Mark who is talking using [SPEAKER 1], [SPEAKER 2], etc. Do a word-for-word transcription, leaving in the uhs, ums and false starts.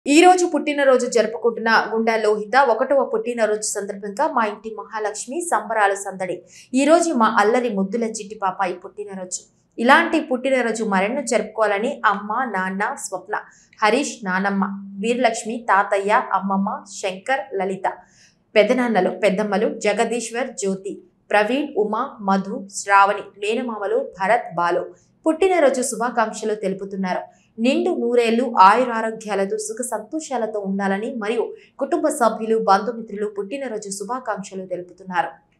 [SPEAKER 1] ఈ రోజు పుట్టినరోజు జరుపుకుంటున్న గుండా లోహిత ఒకటవ పుట్టినరోజు సందర్భంగా మా ఇంటి మహాలక్ష్మి సంబరాల సందడి. ఈ రోజు మా అల్లరి ముద్దుల చిట్టి పాపాయి పుట్టినరోజు. ఇలాంటి పుట్టినరోజు మరెన్నో జరుపుకోవాలని అమ్మ, నాన్న, స్వప్న, హరీష్, నానమ్మ, వీరలక్ష్మి, తాతయ్య, అమ్మమ్మ, శంకర్, లలిత, పెదనాన్నలు, పెద్దమ్మలు, జగదీశ్వర్, జ్యోతి, ప్రవీణ్, ఉమా, మధు, శ్రావణి, మేనమామలు, భరత్, బాలు పుట్టినరోజు శుభాకాంక్షలు తెలుపుతున్నారు. నిండు నూరేళ్లు ఆయురారోగ్యాలతో సుఖ సంతోషాలతో ఉండాలని మరియు కుటుంబ సభ్యులు, బంధుమిత్రులు పుట్టినరోజు శుభాకాంక్షలు తెలుపుతున్నారు.